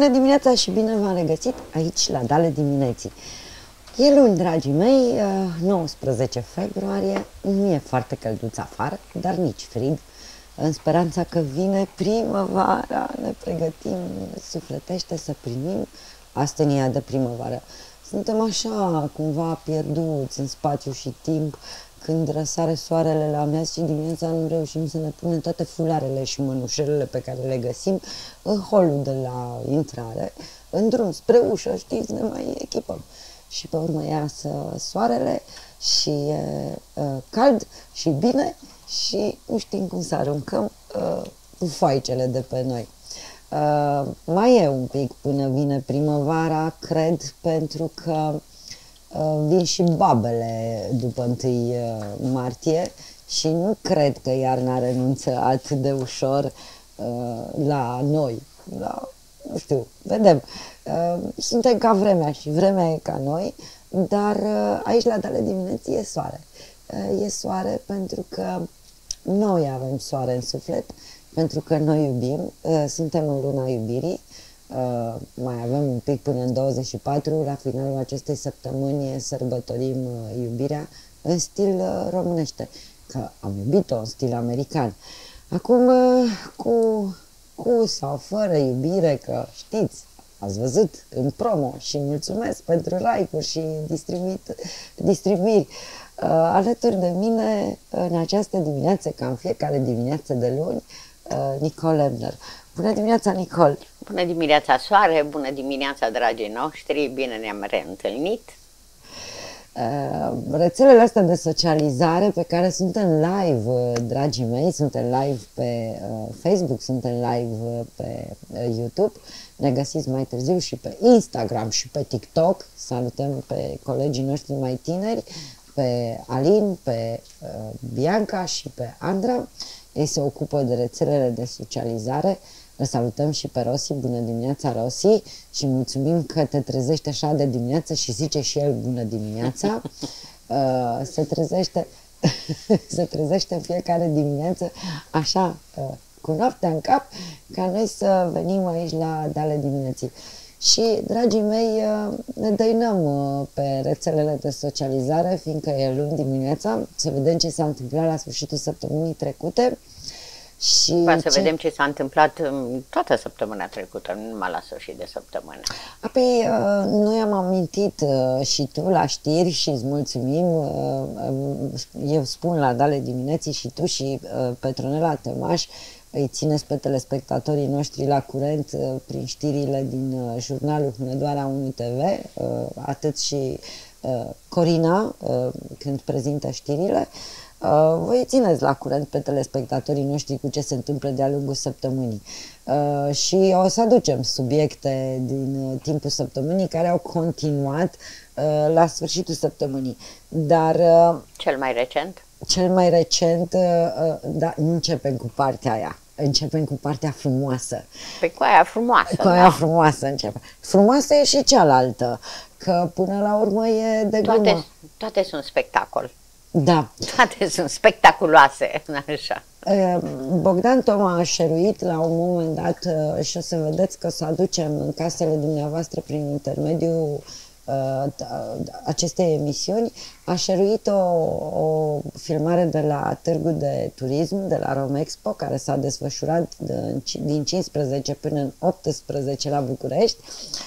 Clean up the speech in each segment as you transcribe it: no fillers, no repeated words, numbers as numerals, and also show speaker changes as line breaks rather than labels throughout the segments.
Bună dimineața și bine v-am regăsit aici la Dale Dimineții. E luni, dragii mei, 19 februarie, nu e foarte călduț afară, dar nici frig. În speranța că vine primăvara, ne pregătim sufletește să primim astănia de primăvară. Suntem așa, cumva pierduți în spațiu și timp. Când răsare soarele la amiază și dimineața nu reușim să ne punem toate fularele și mănușelele pe care le găsim în holul de la intrare, în drum spre ușă, știți, ne mai echipăm. Și pe urmă iasă soarele și e cald și bine și nu știm cum să aruncăm foaicele de pe noi. Mai e un pic până vine primăvara, cred, pentru că vin și babele după 1 martie și nu cred că iarna renunță atât de ușor la noi. Nu știu, vedem. Suntem ca vremea și vremea e ca noi, dar aici la Dale Dimineții e soare. E soare pentru că noi avem soare în suflet, pentru că noi iubim, suntem în luna iubirii. Mai avem un pic până în 24, la finalul acestei săptămâni sărbătorim iubirea în stil românește, că am iubit-o în stil american. Acum, cu sau fără iubire, că știți, ați văzut în promo și mulțumesc pentru like-uri și distribuiri. Alături de mine în această dimineață, ca în fiecare dimineață de luni, Nicole Ebner. Bună dimineața, Nicole!
Bună dimineața, soare! Bună dimineața, dragii noștri! Bine ne-am reîntâlnit!
Rețelele astea de socializare pe care suntem live, dragii mei, suntem live pe Facebook, suntem live pe YouTube, ne găsiți mai târziu și pe Instagram și pe TikTok. Salutăm pe colegii noștri mai tineri, pe Alin, pe Bianca și pe Andra. Ei se ocupă de rețelele de socializare. Îl salutăm și pe Rossi. Bună dimineața, Rossi, și mulțumim că te trezești așa de dimineață și zice și el bună dimineața. Se trezește în fiecare dimineață așa, cu noaptea în cap, ca noi să venim aici la Dale Dimineții. Și, dragii mei, ne dăinăm pe rețelele de socializare, fiindcă e luni dimineața, să vedem ce s-a întâmplat la sfârșitul săptămânii trecute. Și
să vedem ce s-a întâmplat toată săptămâna trecută, nu numai la sfârșit de săptămână.
Apoi, noi am amintit și tu la știri și îți mulțumim. Eu spun la Dale Dimineții și tu și Petronela Tămaș îi țineți pe telespectatorii noștri la curent prin știrile din jurnalul Hunedoara 1 TV, atât și Corina când prezintă știrile. Voi țineți la curent pe telespectatorii noștri cu ce se întâmplă de-a lungul săptămânii. Și o să aducem subiecte din timpul săptămânii care au continuat la sfârșitul săptămânii. Dar
cel mai recent?
Cel mai recent, da, nu începem cu partea aia. Începem cu partea frumoasă.
Pe cu aia frumoasă.
Cu aia frumoasă începem. Frumoasă e și cealaltă, că până la urmă e de glumă.
Toate sunt spectacol.
Da.
Toate sunt spectaculoase, așa.
Bogdan Toma a șeruit la un moment dat și o să vedeți că o să aducem în casele dumneavoastră prin intermediul acestei emisiuni, a șeruit o filmare de la Târgul de Turism, de la Romexpo, care s-a desfășurat din 15 până în 18 la București.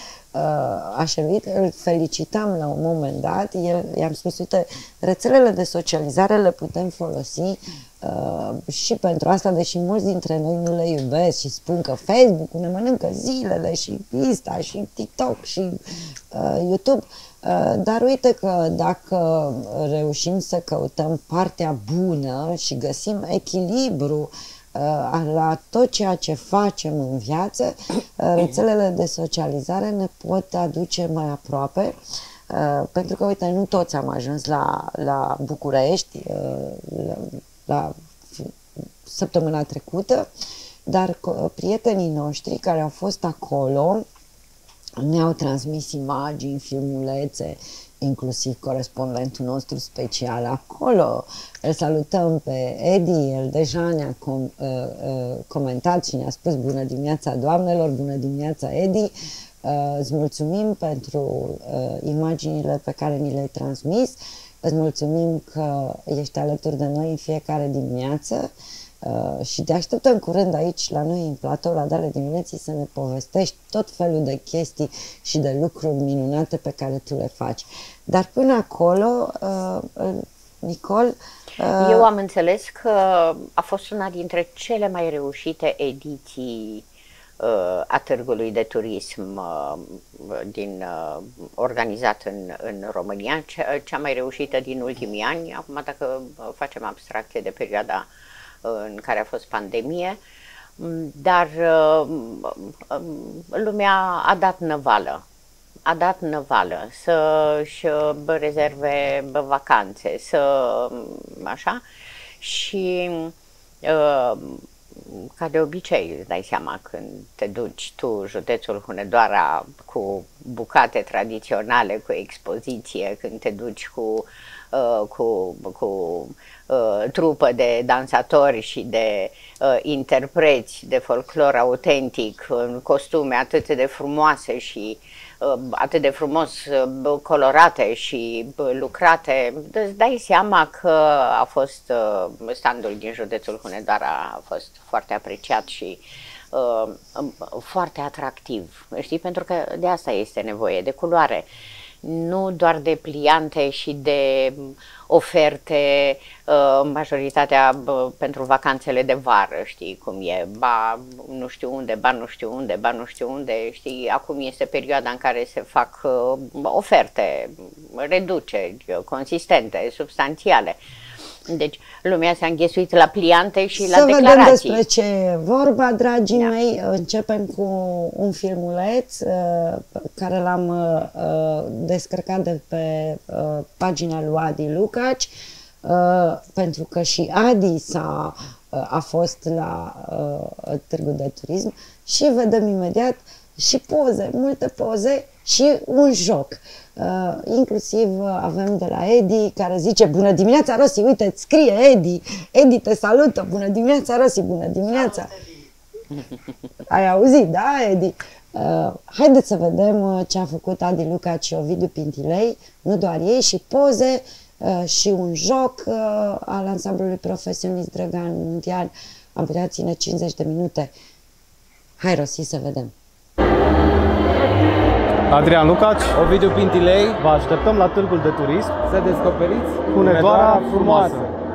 A șeruit, îl felicitam la un moment dat, i-am spus, uite, rețelele de socializare le putem folosi și pentru asta, deși mulți dintre noi nu le iubesc și spun că Facebook-ul ne mănâncă zilele și Insta și TikTok și YouTube, dar uite că dacă reușim să căutăm partea bună și găsim echilibru la tot ceea ce facem în viață, rețelele de socializare ne pot aduce mai aproape, pentru că, uite, nu toți am ajuns la București la săptămâna trecută, dar prietenii noștri care au fost acolo ne-au transmis imagini, filmulețe inclusiv corespondentul nostru special acolo. Îl salutăm pe Edi, el deja ne-a comentat și ne-a spus bună dimineața doamnelor, bună dimineața Edi, îți mulțumim pentru imaginile pe care ni le-ai transmis, îți mulțumim că ești alături de noi în fiecare dimineață și te așteptăm curând aici la noi în platou la Dale Dimineții să ne povestești tot felul de chestii și de lucruri minunate pe care tu le faci. Dar până acolo, Nicol...
Eu am înțeles că a fost una dintre cele mai reușite ediții a Târgului de Turism organizat în România, cea mai reușită din ultimii ani. Acum, dacă facem abstracție de perioada în care a fost pandemie, dar lumea a dat năvală. A dat năvală să-și rezerve vacanțe, așa, și ca de obicei, îți dai seama când te duci tu, județul Hunedoara, cu bucate tradiționale, cu expoziție, când te duci cu trupă de dansatori și de interpreți de folclor autentic, în costume atât de frumoase și atât de frumos colorate și lucrate, îți dai seama că a fost standul din județul Hunedoara a fost foarte apreciat și foarte atractiv, știi, pentru că de asta este nevoie, de culoare, nu doar de pliante și de oferte, majoritatea pentru vacanțele de vară, știi cum e, ba nu știu unde, ba nu știu unde, ba nu știu unde, știi, acum este perioada în care se fac oferte, reduceri consistente, substanțiale. Deci lumea s-a înghesuit la pliante și la declarații.
Să vedem despre ce e vorba, dragii mei. Începem cu un filmuleț care l-am descărcat de pe pagina lui Adi Lucaci, pentru că și Adi a fost la Târgul de Turism și vedem imediat și poze, multe poze și un joc. Inclusiv avem de la Edi care zice bună dimineața Rosi, uite, îți scrie Edi, Edi te salută, bună dimineața Rosi, bună dimineața. Ai auzit, da, Edi? Haideți să vedem ce a făcut Adi Lucaci și Ovidiu Pintilei, nu doar ei, și poze și un joc al ansamblului profesionist Drăgan Muntean. Am putea ține 50 de minute. Hai, Rosi, să vedem.
Adrian Lucaci,
Ovidiu Pintilei,
vă așteptăm la Târgul de Turism
să descoperiți
Hunedoara frumoasă.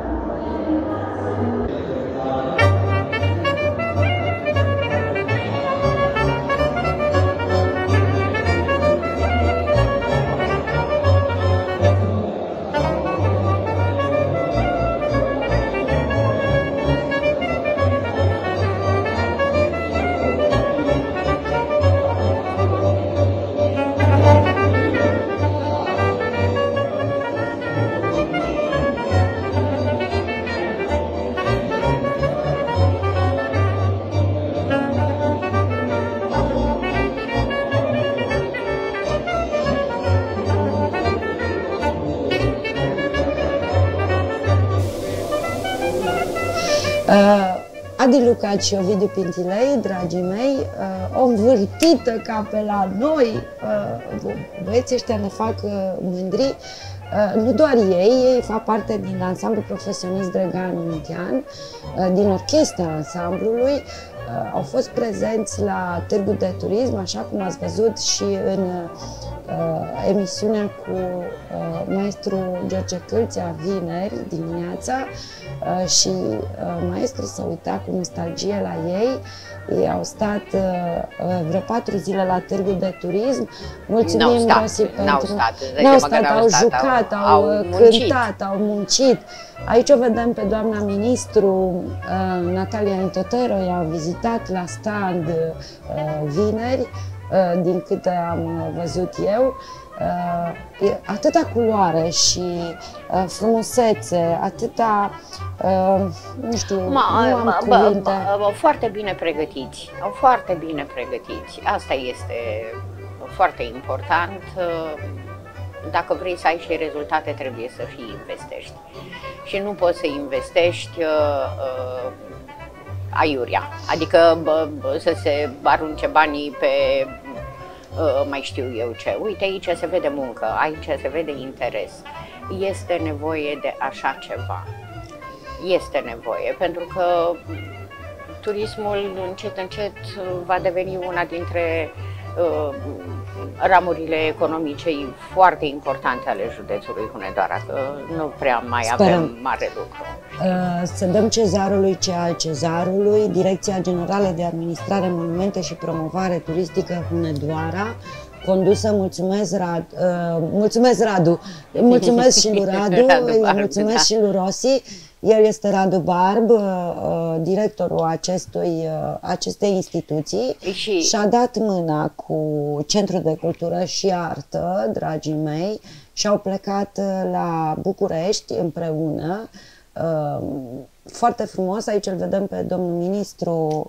Adi Lucaci și Ovidiu Pintilei, dragii mei, o învârtită ca pe la noi, băieții ăștia ne fac mândri, nu doar ei fac parte din ansamblul profesionist Drăgan Muntean, din orchestra ansamblului, au fost prezenți la Târgul de Turism, așa cum ați văzut și în emisiunea cu maestru George Câlțea vineri dimineața, și maestru s-a uitat cu nostalgie la ei. Ei au stat vreo 4 zile la Târgul de Turism. Mulțumim, Rosi, pentru... N-au stat, au jucat, au cântat, au muncit. Aici o vedem pe doamna ministru Natalia Intotero, i-am vizitat la stand vineri, din câte am văzut eu. Atâta culoare și frumusețe, atâta, nu știu, nu am cuvinte.
Foarte bine pregătiți, foarte bine pregătiți. Asta este foarte important. dacă vrei să ai și rezultate, trebuie să fii investești. Și nu poți să investești aiurea, adică să se arunce banii pe mai știu eu ce. Uite, aici se vede muncă, aici se vede interes. Este nevoie de așa ceva. Este nevoie, pentru că turismul încet, încet va deveni una dintre ramurile economice foarte importante ale județului Hunedoara, că nu prea mai avem mare lucru.
Să dăm cezarului ce al cezarului. Direcția Generală de Administrare, Monumente și Promovare Turistică Hunedoara, condusă, mulțumesc Radu, mulțumesc și lui Radu, mulțumesc și lui Rossi. El este Radu Barb, directorul acestei instituții și a dat mâna cu Centrul de Cultură și Artă, dragii mei, și au plecat la București împreună. Foarte frumos, aici îl vedem pe domnul ministru,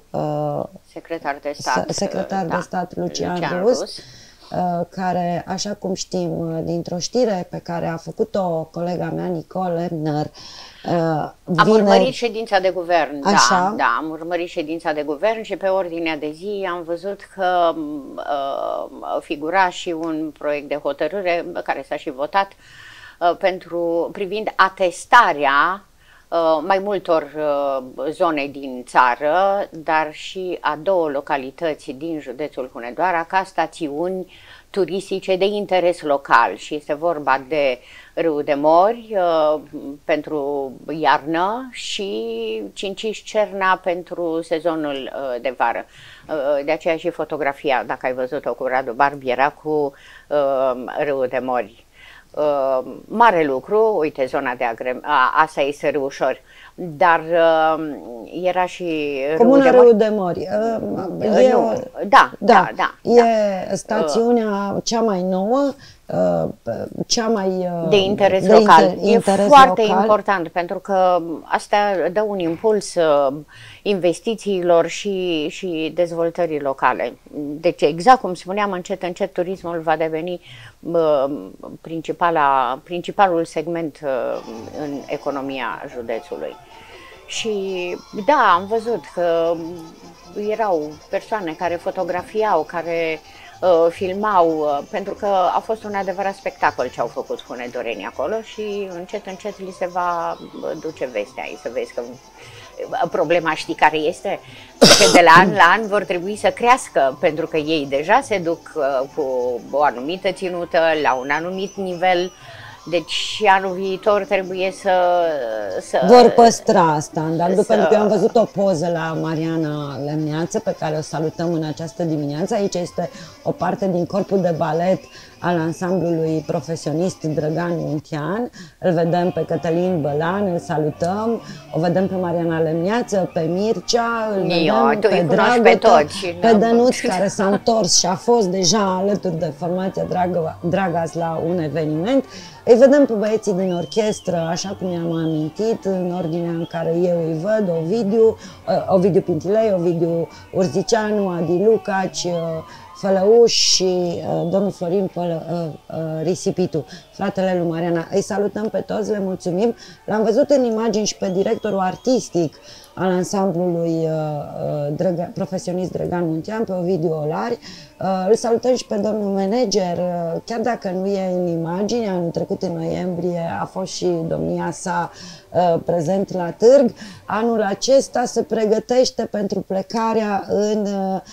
secretar de stat Lucian Rus, care, așa cum știm dintr-o știre pe care a făcut-o colega mea, Nicole Lemner,
am urmărit ședința de guvern,
așa?
Da, am urmărit ședința de guvern și pe ordinea de zi am văzut că figura și un proiect de hotărâre care s-a și votat privind atestarea mai multor zone din țară, dar și a 2 localități din județul Hunedoara ca stațiuni turistice de interes local și este vorba de Râul de Mori pentru iarnă și Cinciș-Cerna pentru sezonul de vară. De aceea și fotografia, dacă ai văzut-o cu Radu Barb, era cu Râul de Mori. Mare lucru, uite, zona de asta este Râușor, dar era și
Comuna Râul de Mori.
Da.
E stațiunea cea mai nouă, cea mai
de interes local. E foarte important, pentru că asta dă un impuls investițiilor și dezvoltării locale. Deci, exact cum spuneam, încet, încet turismul va deveni principalul segment în economia județului. Și da, am văzut că erau persoane care fotografiau, care filmau, pentru că a fost un adevărat spectacol ce au făcut hunedorenii acolo și încet, încet li se va duce vestea. Să vezi că problema, știi care este? Că de la an la an vor trebui să crească, pentru că ei deja se duc cu o anumită ținută, la un anumit nivel. Deci și anul viitor trebuie să
vor păstra standardul, pentru că eu am văzut o poză la Mariana Lemneață, pe care o salutăm în această dimineață. Aici este o parte din corpul de balet al ansamblului profesionist Drăgan Muntean. Îl vedem pe Cătălin Bălan, îl salutăm, o vedem pe Mariana Lemneață, pe Mircea, îl vedem pe Dragota, pe Dănuț, care s-a întors și a fost deja alături de formația Dragas la un eveniment. Îi vedem pe băieții din orchestră, așa cum i-am amintit, în ordinea în care eu îi văd: Ovidiu Pintilei, Ovidiu Urzicianu, Adi Lucaci, Fălăuș și domnul Florin Risipitu, fratele lui Mariana. Îi salutăm pe toți, le mulțumim. L-am văzut în imagini și pe directorul artistic al ansamblului profesionist Drăgan Muntean, pe Ovidiu Olari. Îl salutăm și pe domnul manager, chiar dacă nu e în imagine. Anul trecut, în noiembrie, a fost și domnia sa prezent la târg. Anul acesta se pregătește pentru plecarea în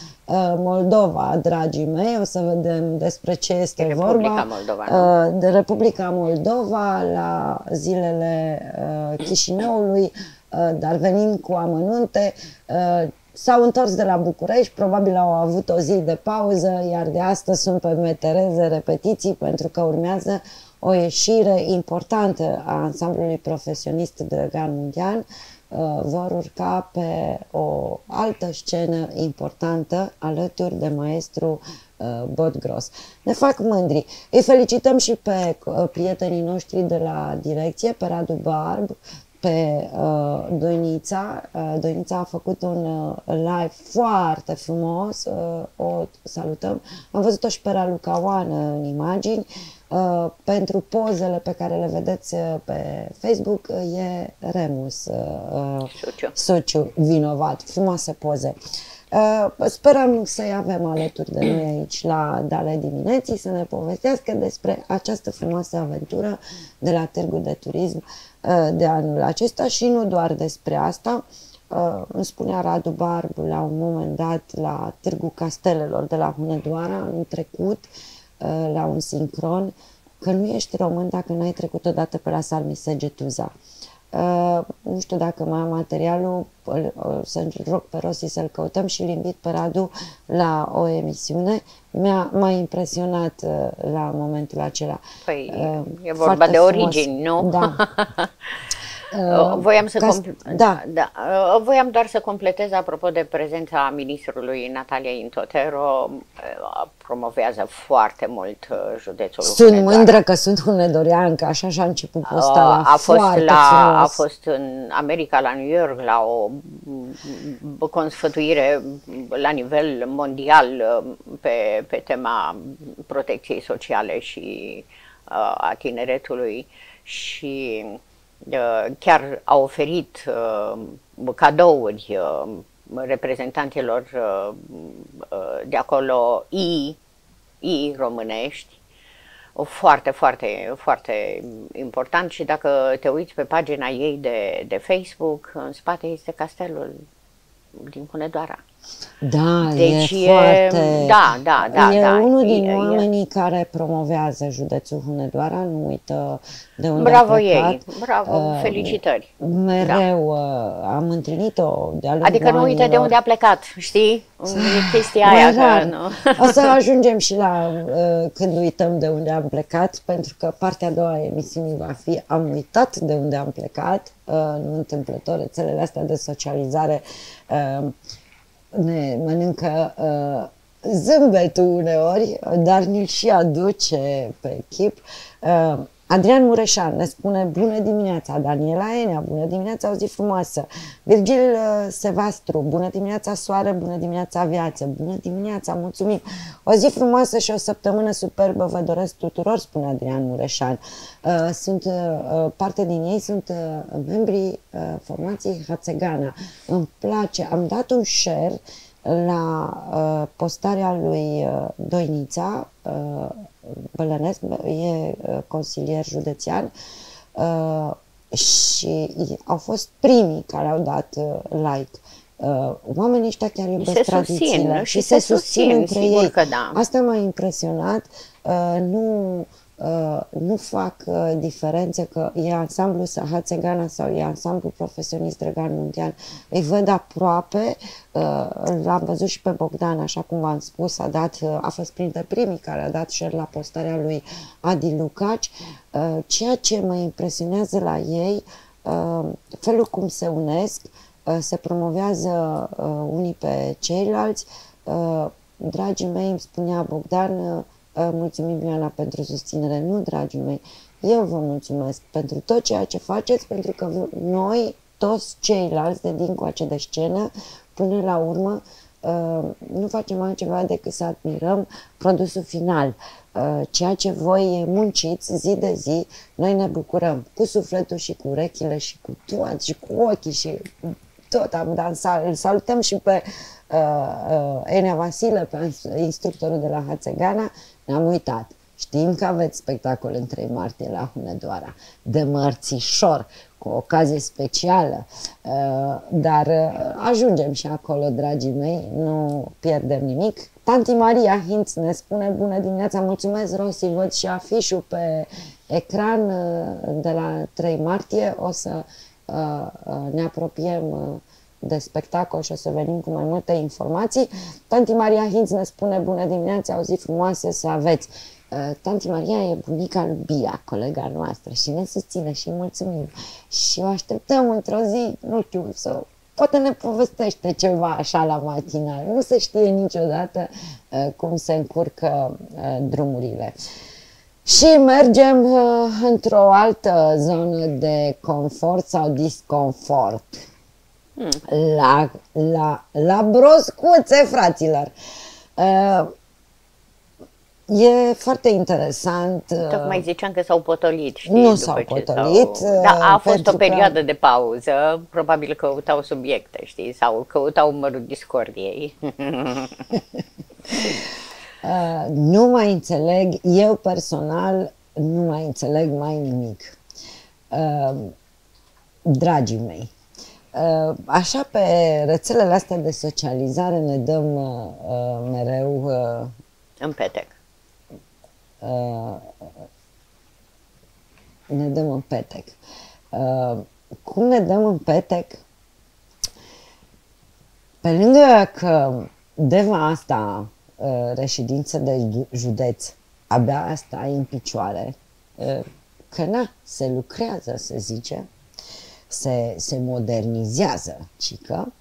Moldova, dragii mei. O să vedem despre ce este vorba. De Republica Moldova, la zilele Chișinăului, dar venim cu amănunte. S-au întors de la București, probabil au avut o zi de pauză, iar de astăzi sunt pe metereze repetiții, pentru că urmează o ieșire importantă a ansamblului profesionist Drăgan Muntean. Vor urca pe o altă scenă importantă alături de maestru Bodgros. Ne fac mândri. Îi felicităm și pe prietenii noștri de la direcție, pe Radu Barb, pe Doinița. Doinița a făcut un live foarte frumos, o salutăm. Am văzut-o și pe Raluca Oană în imagini. Pentru pozele pe care le vedeți pe Facebook e Remus Suciu vinovat, frumoase poze. Sperăm să-i avem alături de noi aici la Dale Dimineții să ne povestească despre această frumoasă aventură de la Târgul de Turism de anul acesta și nu doar despre asta. Îmi spunea Radu Barbu la un moment dat la Târgul Castelelor de la Hunedoara anul trecut, la un sincron, că nu ești român dacă n-ai trecut odată pe la Salmisegetuza. Nu știu dacă mai am materialul, să rog pe Rossi să-l căutăm și îl invit pe Radu la o emisiune. M-a impresionat la momentul acela.
Păi, e vorba de origini, nu?
Da.
Voiam doar să completez apropo de prezența ministrului Natalia Intotero, promovează foarte mult județul
Sunt mândră că sunt hunedoreancă, așa și-a început postala.
A fost în America, la New York, la o consfătuire la nivel mondial pe tema protecției sociale și a tineretului și chiar a oferit cadouri reprezentanților de acolo românești, foarte, foarte, foarte important. Și dacă te uiți pe pagina ei de Facebook, în spate este castelul din Hunedoara.
Da,
deci
e foarte...
E
unul din oamenii care promovează județul Hunedoara, nu uită de unde
bravo
a plecat.
Ei, bravo, felicitări.
Mereu am întâlnit-o de-a lungul
Adică nu uită de unde a plecat, știi? Chestia aia. Că, nu.
O să ajungem și la când uităm de unde am plecat, pentru că partea a doua a emisiunii va fi am uitat de unde am plecat, nu întâmplător, rețelele astea de socializare ne mănâncă zâmbetul uneori, dar ni-l și aduce pe chip. Adrian Mureșan ne spune bună dimineața, Daniela Enea, bună dimineața, o zi frumoasă. Virgil Sevastru, bună dimineața soare, bună dimineața viață, bună dimineața, mulțumim. O zi frumoasă și o săptămână superbă vă doresc tuturor, spune Adrian Mureșan. Parte din ei sunt membrii formației Hațegana. Îmi place, am dat un share la postarea lui Doinița Bălănescu, e consilier județean și au fost primii care au dat like. Oamenii ăștia chiar iubesc tradițiile și se susțin între ei.
Da.
Asta m-a impresionat. Nu fac diferențe că e ansamblu Hațegana sau e ansamblu profesionist Drăgan Muntean. Îi văd aproape, l-am văzut și pe Bogdan, așa cum v-am spus, a fost printre primii care a dat share la postarea lui Adi Lucaci. Ceea ce mă impresionează la ei, felul cum se unesc, se promovează unii pe ceilalți. Dragii mei, îmi spunea Bogdan, mulțumim, Ioana, pentru susținere. Nu, dragii mei, eu vă mulțumesc pentru tot ceea ce faceți, pentru că noi, toți ceilalți de dincoace de scenă, până la urmă, nu facem altceva decât să admirăm produsul final. Ceea ce voi munciți zi de zi, noi ne bucurăm cu sufletul și cu urechile și cu tot și cu ochii și tot am dansat. Îl salutăm și pe Enea Vasile, pe instructorul de la Hațegana. Ne-am uitat. Știm că aveți spectacol în 3 martie la Hunedoara, de mărțișor, cu o ocazie specială, dar ajungem și acolo, dragii mei, nu pierdem nimic. Tanti Maria Hinț ne spune bună dimineața, mulțumesc, Rossi, văd și afișul pe ecran de la 3 martie, o să ne apropiem de spectacol și o să venim cu mai multe informații. Tanti Maria Hinț ne spune bună dimineața, o zi frumoasă să aveți. Tanti Maria e bunica lui Bia, colega noastră, și ne susține și mulțumim. Și o așteptăm într-o zi, nu știu, poate ne povestește ceva așa la matinal. Nu se știe niciodată cum se încurcă drumurile. Și mergem într-o altă zonă de confort sau disconfort. La broscuțe, fraților. E foarte interesant.
Tocmai ziceam că s-au potolit, știi?
Nu
după
s-au
ce
potolit,
Da, a fost
pentru
o perioadă de pauză, probabil căutau subiecte, știi? Sau căutau mărul discordiei.
Nu mai înțeleg, eu personal nu mai înțeleg mai nimic. Dragii mei, așa pe rețelele astea de socializare ne dăm mereu
În petec.
ne dăm în petec. Cum ne dăm în petec? Pe lângă că Deva asta, reședință de județ, abia asta e în picioare, că na, se lucrează, se zice, se modernizează, cică,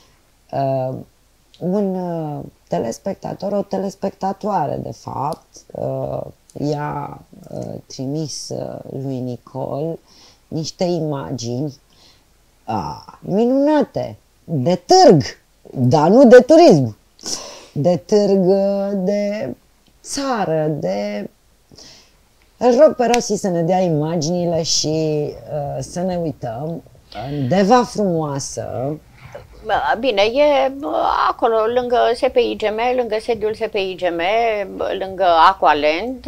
un telespectator, o telespectatoare, de fapt, i-a trimis lui Nicol niște imagini minunate, de târg, dar nu de turism, de târg de țară, de... Îl rog pe Rossi să ne dea imaginile și să ne uităm. Deva frumoasă.
Bine, e acolo, lângă SPIGM, lângă sediul SPIGM, lângă Aqualand,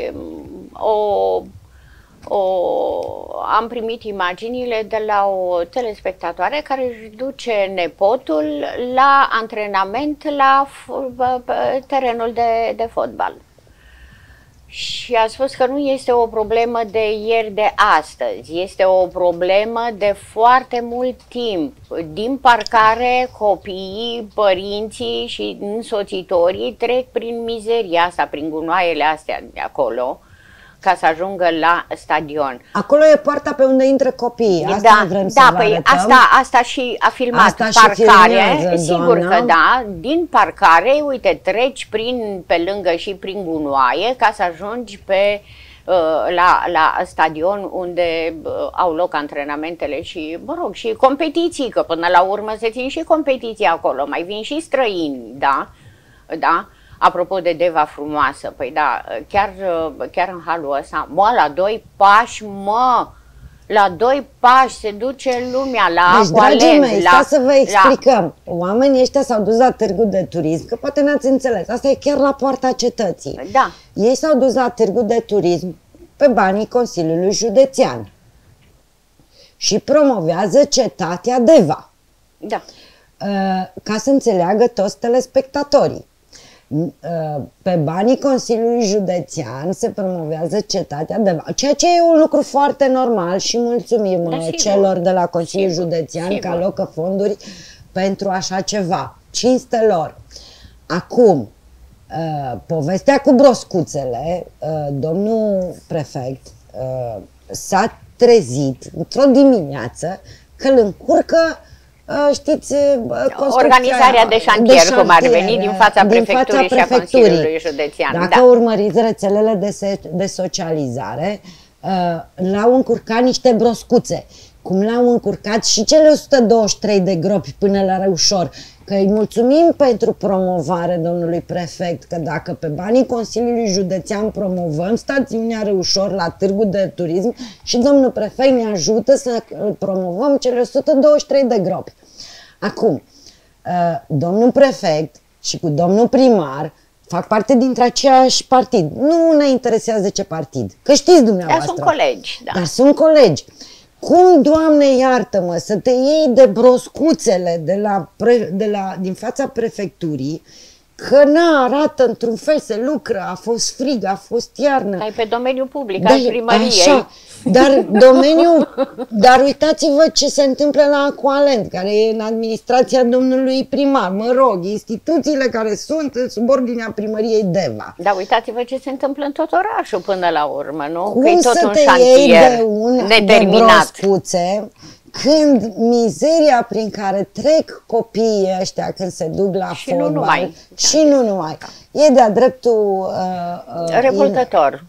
am primit imaginile de la o telespectatoare care își duce nepotul la antrenament la terenul de fotbal. Și a spus că nu este o problemă de ieri, de astăzi, este o problemă de foarte mult timp. Din parcare, copiii, părinții și însoțitorii trec prin mizeria asta, prin gunoaiele astea de acolo, ca să ajungă la stadion.
Acolo e poarta pe unde intră copiii, asta
Da,
vrem
da,
să vă
păi
arătăm.
asta și a filmat
Asta și
parcare,
filmează,
sigur
doamna.
că da, din parcare, uite, treci pe lângă și prin gunoaie ca să ajungi la stadion unde au loc antrenamentele și, mă rog, și competiții, că până la urmă se țin și competiții acolo, mai vin și străini, da, da. Apropo de Deva frumoasă, păi da, chiar în halul ăsta, la 2 pași, la 2 pași se duce lumea la
Deci,
Aqualand.
dragii mei, stați să vă explicăm. Oamenii ăștia s-au dus la târgul de turism, că poate n-ați înțeles, asta e chiar la poarta cetății.
Da.
Ei s-au dus la târgul de turism pe banii Consiliului Județean și promovează cetatea Deva.
Da.
Ca să înțeleagă toți telespectatorii. Pe banii Consiliului Județean se promovează cetatea Deva, ceea ce e un lucru foarte normal și mulțumim celor de la Consiliul Județean că alocă fonduri pentru așa ceva. Cinste lor. Acum, povestea cu broscuțele, domnul prefect s-a trezit într-o dimineață că îl încurcă, știți,
organizarea de șantier, cum ar veni, din fața prefecturii și a Consiliului Județean.
Dacă urmăriți rețelele de socializare, l-au încurcat niște broscuțe, cum l-au încurcat și cele 123 de gropi până la Reușor, că îi mulțumim pentru promovare domnului prefect, că dacă pe banii Consiliului Județean promovăm stațiunea Reușor la târgul de turism și domnul prefect ne ajută să promovăm cele 123 de gropi. Acum, domnul prefect și cu domnul primar fac parte dintre aceeași partid. Nu ne interesează ce partid, că știți dumneavoastră.
Dar sunt colegi, da.
Dar sunt colegi. Cum, Doamne, iartă-mă, să te iei de broscuțele din fața prefecturii, că arată într-un fel, se lucră, a fost frig, a fost iarnă.
Dar e pe domeniul public, al primăriei.
Așa, dar uitați-vă ce se întâmplă la Aqualand, care e în administrația domnului primar, mă rog, instituțiile care sunt în subordinea primăriei Deva.
Dar uitați-vă ce se întâmplă în tot orașul până la urmă, nu?
Cum
că e tot
să
un
te
șantier
iei de un
neterminat.
broscuțe, când mizeria prin care trec copiii ăștia când se duc la
Și
fotbal,
nu numai.
și nu numai, e de-a dreptul
Revoltător.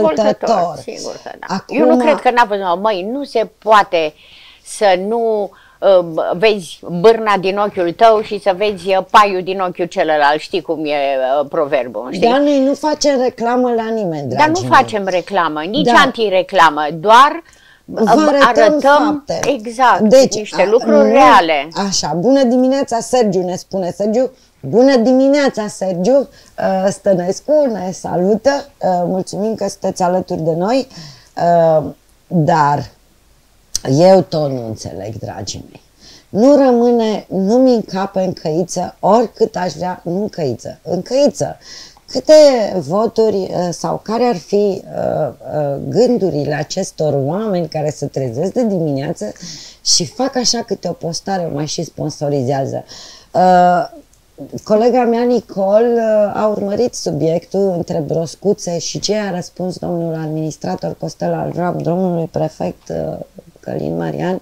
revoltător.
Sigur că da.
Acum,
eu nu cred că n-a văzut, măi, nu se poate să nu vezi bârna din ochiul tău și să vezi paiul din ochiul celălalt. Știi cum e proverbul, știi?
Dar noi nu facem reclamă la nimeni, dragii
Dar nu
mei.
facem reclamă, nici antireclamă, doar
Vă
arătăm
fapte.
exact
Deci,
niște lucruri reale.
Așa, bună dimineața, Sergiu, ne spune Sergiu. Bună dimineața, Sergiu Stănescu, ne salută. Mulțumim că sunteți alături de noi. Dar eu tot nu înțeleg, dragii mei. Nu rămâne, nu-mi încape în căiță, oricât aș vrea, nu în căiță, în căiță. Câte voturi sau care ar fi gândurile acestor oameni care se trezesc de dimineață și fac așa câte o postare, mai și sponsorizează. Colega mea, Nicol, a urmărit subiectul între broscuțe și ce a răspuns domnul administrator Costel Alram, domnului prefect Călin Marian.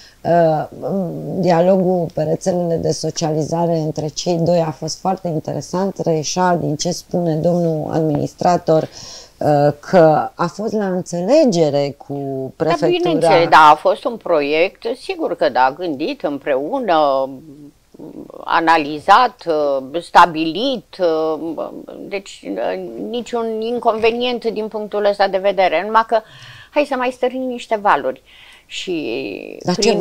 Dialogul pe rețelele de socializare între cei doi a fost foarte interesant. Reieșea din ce spune domnul administrator că a fost la înțelegere cu prefectura.
Da, bineînțeles, da, a fost un proiect, sigur că da, gândit împreună, analizat, stabilit, deci niciun inconvenient din punctul ăsta de vedere, numai că hai să mai stârnim niște valuri. Și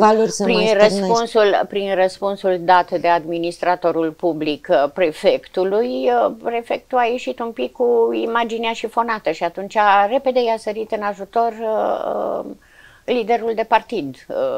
prin răspunsul dat de administratorul public prefectului, prefectul a ieșit un pic cu imaginea șifonată și atunci repede i-a sărit în ajutor liderul de partid,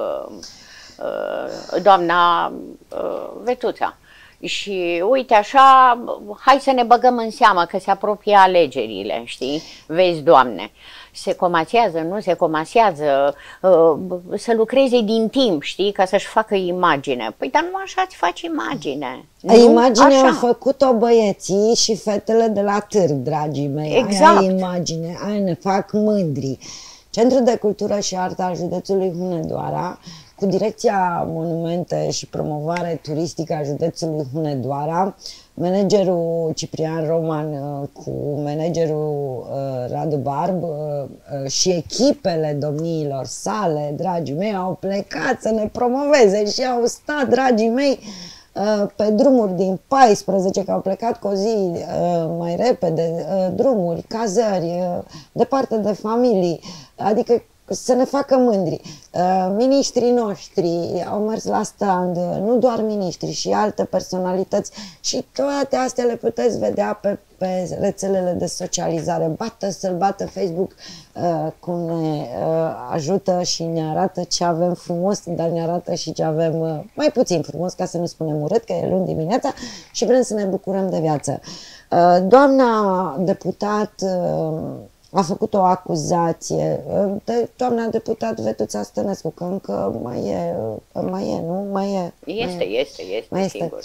doamna Vetuța. Și uite așa, hai să ne băgăm în seamă că se apropie alegerile, știi? Vezi, Doamne, se comasează, nu se comasează, să lucreze din timp, știi, ca să-și facă imagine. Păi dar nu așa îți faci imagine.
Imaginea au făcut-o băieții și fetele de la târg, dragii mei.
Exact.
Aia imagine, aia ne fac mândri. Centrul de Cultură și Artă al județului Hunedoara, cu Direcția Monumente și Promovare Turistică a județului Hunedoara, managerul Ciprian Roman cu managerul Radu Barb și echipele domniilor sale, dragii mei, au plecat să ne promoveze și au stat, dragii mei, pe drumuri din 14, că au plecat cu o zi mai repede, drumuri, cazări, departe de familii, adică să ne facă mândri. Miniștrii noștri au mers la stand, nu doar miniștri, și alte personalități, și toate astea le puteți vedea pe rețelele de socializare. Să-l bată Facebook, cum ne ajută și ne arată ce avem frumos, dar ne arată și ce avem mai puțin frumos, ca să nu spunem urât, că e luni dimineața și vrem să ne bucurăm de viață. Doamna deputat a făcut o acuzație de doamna deputat Vetuța Stănescu, că încă mai e, nu? Este, sigur.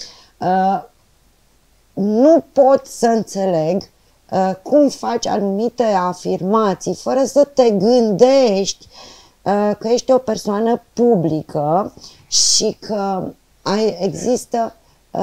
Nu pot să înțeleg cum faci anumite afirmații fără să te gândești că ești o persoană publică și că există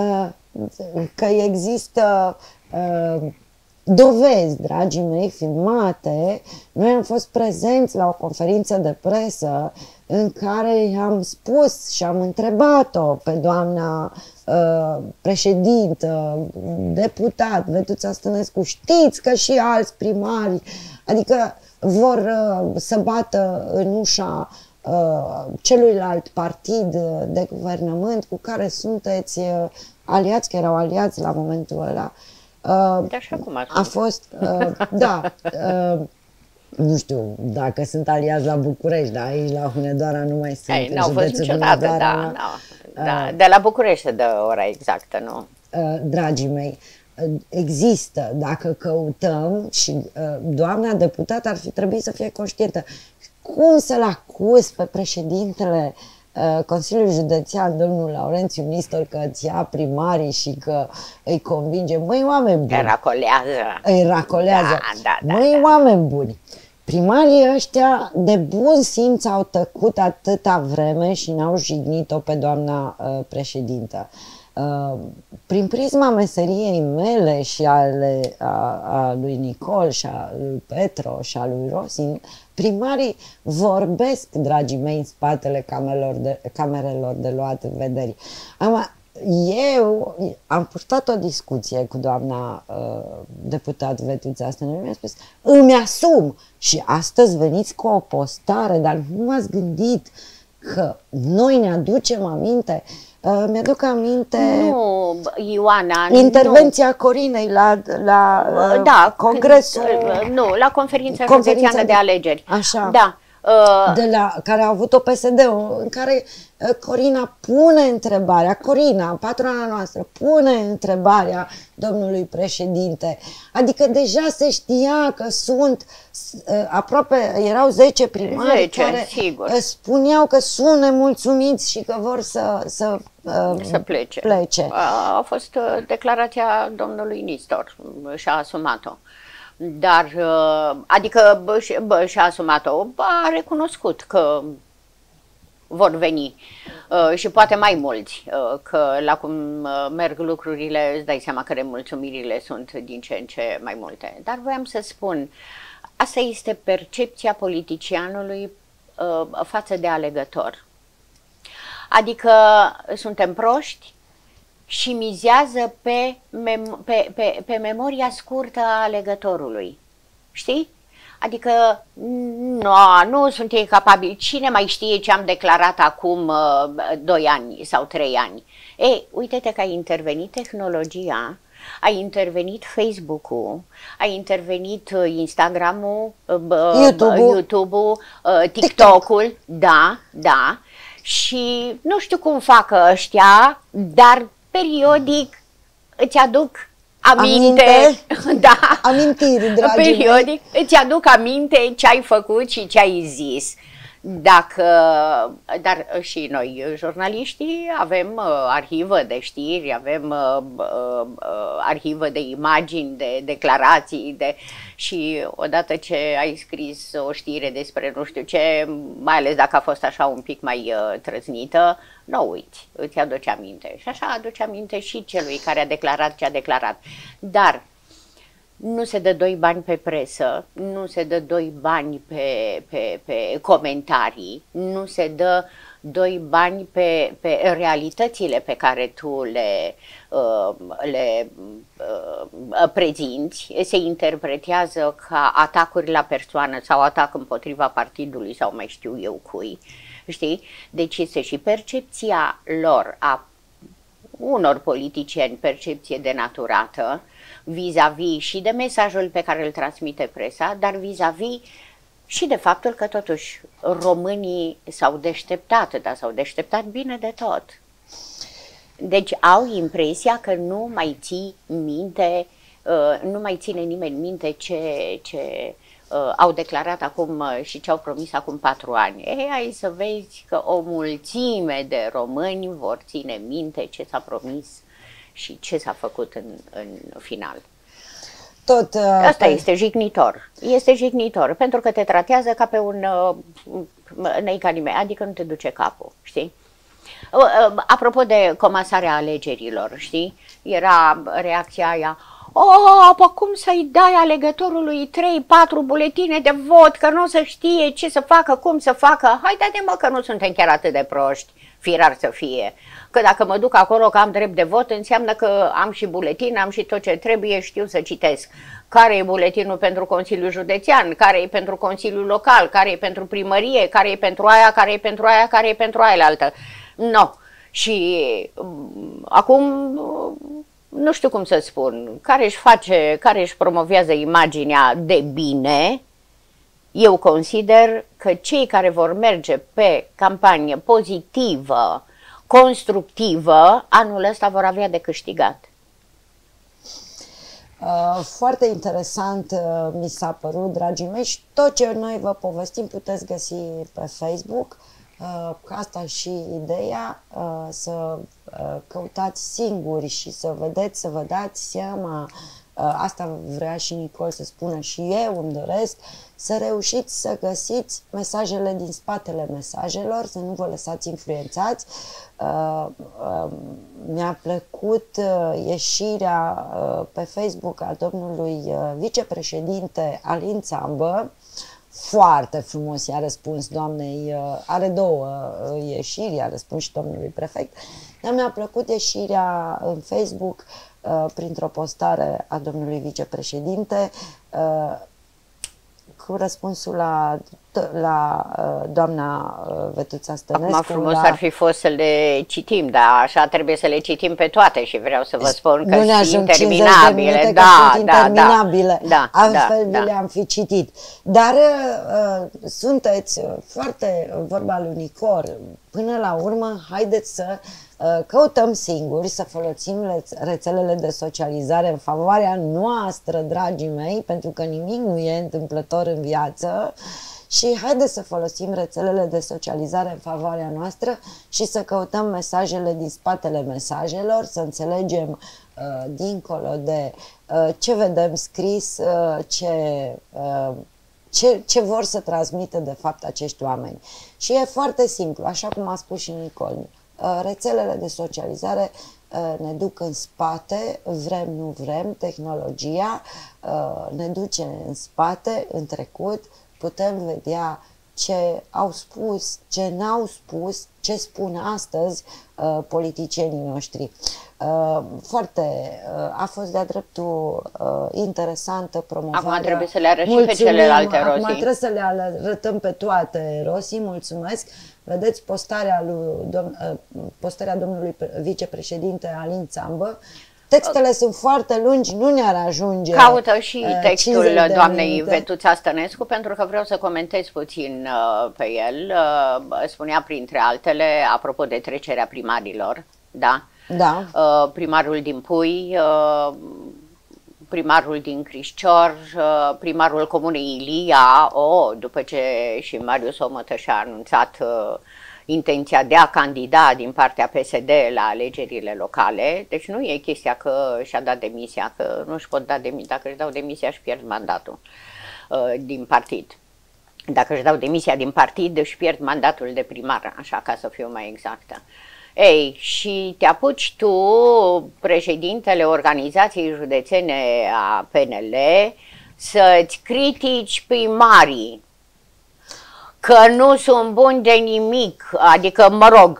dovezi, dragii mei, filmate. Noi am fost prezenți la o conferință de presă în care i-am spus și am întrebat-o pe doamna președintă, deputat Vetuța Stănescu, știți că și alți primari, adică vor să bată în ușa celuilalt partid de guvernământ cu care sunteți aliați, că erau aliați la momentul ăla.
Așa cum
a fost, da, nu știu dacă sunt aliați la București, dar aici la Hunedoara nu mai sunt.
N-au fost niciodată, da. De la București se dă ora exactă, nu?
Dragii mei, există, dacă căutăm, și doamna deputat ar fi trebuit să fie conștientă. Cum să-l acuz pe președintele Consiliul Județean, domnul Laurențiu Nistor, că îți ia primarii și că îi convinge? Măi, oameni buni! Îi racolează.
Da.
Măi, oameni buni! Primarii ăștia de bun simț au tăcut atâta vreme și n-au jignit-o pe doamna președintă. Prin prisma meseriei mele și a lui Nicol și a lui Petro și a lui Rosin, primarii vorbesc, dragii mei, în spatele camerelor de luat vederi. Eu am purtat o discuție cu doamna deputat Vetuța Stănescu, mi-a spus, îmi asum și astăzi veniți cu o postare, dar nu m-ați gândit că noi ne aducem aminte. Mi-aduc aminte
nu, Ioana,
intervenția Corinei la congresul,
la conferința județeană de alegeri.
Așa.
Da.
Care a avut-o PSD-ul, în care Corina pune întrebarea, Corina, patrona noastră, pune întrebarea domnului președinte. Adică deja se știa că sunt aproape, erau 10 primari care spuneau că sunt nemulțumiți și că vor să plece.
A fost declarația domnului Nistor și-a asumat-o. Dar, adică și-a asumat-o, a recunoscut că vor veni și poate mai mulți, că la cum merg lucrurile îți dai seama că nemulțumirile sunt din ce în ce mai multe. Dar voiam să spun, asta este percepția politicianului față de alegător. Adică suntem proști și mizează pe memoria scurtă a alegătorului. Știi? Adică nu sunt ei capabili. Cine mai știe ce am declarat acum 2 ani sau 3 ani? Ei, uite-te că a intervenit tehnologia, a intervenit Facebook-ul, a intervenit Instagram-ul, YouTube-ul, TikTok-ul, da. Și nu știu cum fac ăștia, dar periodic îți aduc aminte. Da.
Amintiri, dragii
periodic mei. Îți aduc aminte ce ai făcut și ce ai zis. Dar și noi, jurnaliștii, avem arhivă de știri, avem arhivă de imagini, de declarații, și odată ce ai scris o știre despre nu știu ce, mai ales dacă a fost așa un pic mai trăznită, nu uiți, îți aduce aminte. Și așa aduce aminte și celui care a declarat ce a declarat. Dar nu se dă 2 bani pe presă, nu se dă 2 bani pe comentarii, nu se dă 2 bani pe realitățile pe care tu le prezinți. Se interpretează ca atacuri la persoană sau atac împotriva partidului sau mai știu eu cui. Știi? Deci este și percepția lor, a unor politicieni, percepție denaturată, vis-a-vis și de mesajul pe care îl transmite presa, dar vis-a-vis și de faptul că totuși românii s-au deșteptat, dar s-au deșteptat bine de tot. Deci au impresia că nu mai ții minte, nu mai ține nimeni minte ce au declarat acum și ce au promis acum 4 ani. Hai să vezi că o mulțime de români vor ține minte ce s-a promis și ce s-a făcut în final. Asta este jignitor. Este jignitor, pentru că te tratează ca pe un neicanime, adică nu te duce capul, știi? Apropo de comasarea alegerilor, știi? Era reacția aia, cum să-i dai alegătorului 3-4 buletine de vot, că nu o să știe ce să facă, cum să facă. Hai, dă-te mă că nu suntem chiar atât de proști, firar să fie. Că dacă mă duc acolo că am drept de vot, înseamnă că am și buletin, am și tot ce trebuie, știu să citesc. Care e buletinul pentru Consiliul Județean, care e pentru Consiliul Local, care e pentru primărie, care e pentru aia, care e pentru aia, care e pentru aia altă. No. Și acum nu știu cum să spun, care își promovează imaginea de bine. Eu consider că cei care vor merge pe campanie pozitivă, constructivă, anul ăsta vor avea de câștigat.
Foarte interesant mi s-a părut, dragii mei, și tot ce noi vă povestim puteți găsi pe Facebook. Asta și ideea, să căutați singuri și să vedeți, să vă dați seama asta vrea și Nicol să spună și eu îmi doresc, să reușiți să găsiți mesajele din spatele mesajelor, să nu vă lăsați influențați. Mi-a plăcut ieșirea pe Facebook a domnului vicepreședinte Alin Țambă. Foarte frumos i-a răspuns doamnei, are două ieșiri, i-a răspuns și domnului prefect, dar mi-a plăcut ieșirea în Facebook printr-o postare a domnului vicepreședinte cu răspunsul la doamna Vetuța Stănescu.
Acum frumos ar fi fost să le citim, dar așa trebuie să le citim pe toate și vreau să vă spun că
nu
sunt interminabile.
Sunt interminabile. Altfel vi le-am fi citit. Dar sunteți foarte, vorba lui Nicor, până la urmă, haideți să căutăm singuri, să folosim rețelele de socializare în favoarea noastră, dragii mei, pentru că nimic nu e întâmplător în viață. Și haideți să folosim rețelele de socializare în favoarea noastră și să căutăm mesajele din spatele mesajelor, să înțelegem dincolo de ce vedem scris, ce vor să transmită de fapt acești oameni. Și e foarte simplu, așa cum a spus și Nicol. Rețelele de socializare ne duc în spate, vrem, nu vrem, tehnologia ne duce în spate, în trecut, putem vedea ce au spus, ce n-au spus, ce spun astăzi politicienii noștri. A fost de-a dreptul interesantă promovarea.
Acum trebuie să le arăți pe celelalte, Rosi.
Acum trebuie să le arătăm pe toate, Rosi, mulțumesc. Vedeți postarea domnului vicepreședinte Alin Țambă. Textele sunt foarte lungi, nu ne-ar ajunge.
Caută și textul doamnei Vetuța Stănescu, pentru că vreau să comentez puțin pe el. Spunea printre altele, apropo de trecerea primarilor, da?
Da.
Primarul din Pui, primarul din Crișcior, primarul comunei Ilia, după ce și Marius Omătă și-a anunțat intenția de a candida din partea PSD la alegerile locale. Deci nu e chestia că și-a dat demisia, că nu își pot da demisia. Dacă își dau demisia, își pierd mandatul din partid. Dacă își dau demisia din partid, își pierd mandatul de primar, așa ca să fiu mai exactă. Ei, și te apuci tu, președintele organizației județene a PNL, să-ți critici primarii că nu sunt buni de nimic, adică, mă rog,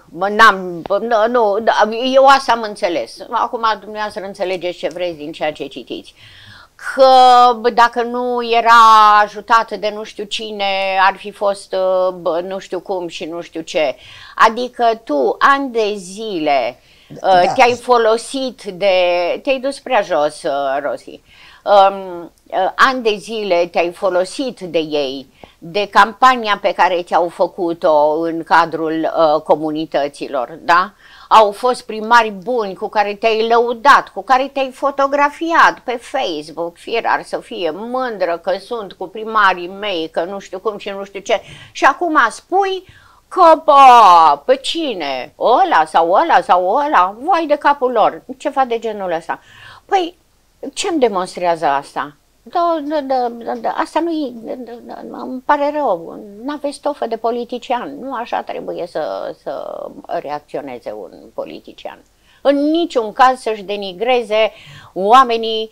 eu asta am înțeles. Acum dumneavoastră înțelegeți ce vreți din ceea ce citiți. Că dacă nu era ajutat de nu știu cine, ar fi fost nu știu cum și nu știu ce. Adică tu, ani de zile, te-ai folosit de... Te-ai dus prea jos, Rosi. Ani de zile te-ai folosit de ei, de campania pe care ți-au făcut-o în cadrul comunităților, da? Au fost primari buni cu care te-ai lăudat, cu care te-ai fotografiat pe Facebook, firar să fie mândră că sunt cu primarii mei, că nu știu cum și nu știu ce. Și acum spui că, pe cine? Ăla sau ăla sau ăla? Vai de capul lor, ceva de genul ăsta. Păi, ce-mi demonstrează asta? Asta nu-i, îmi pare rău, n-aveți stofă de politician, nu așa trebuie să reacționeze un politician. În niciun caz să-și denigreze oamenii